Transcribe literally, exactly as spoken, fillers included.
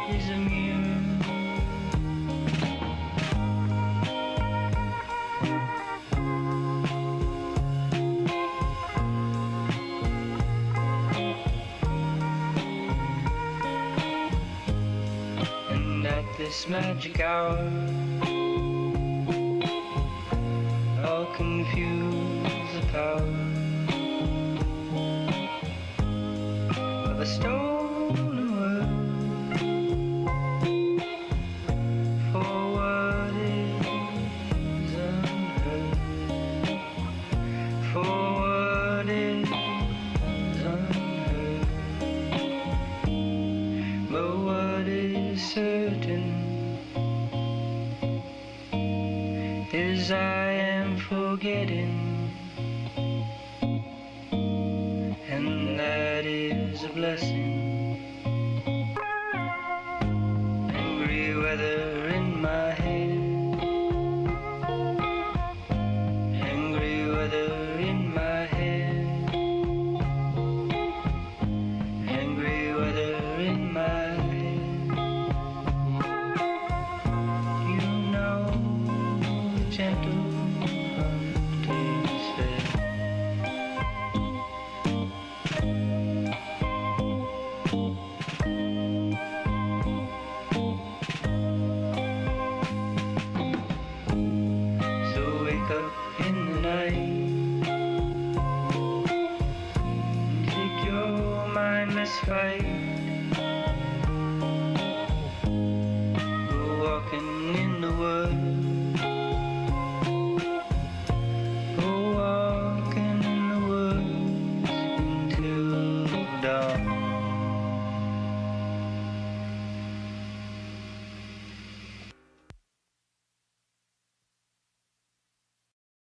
is a mirror. And at this magic hour, I'll confuse the power of a stolen world for what is unheard, for what is unheard. But what is certain is I am forgetting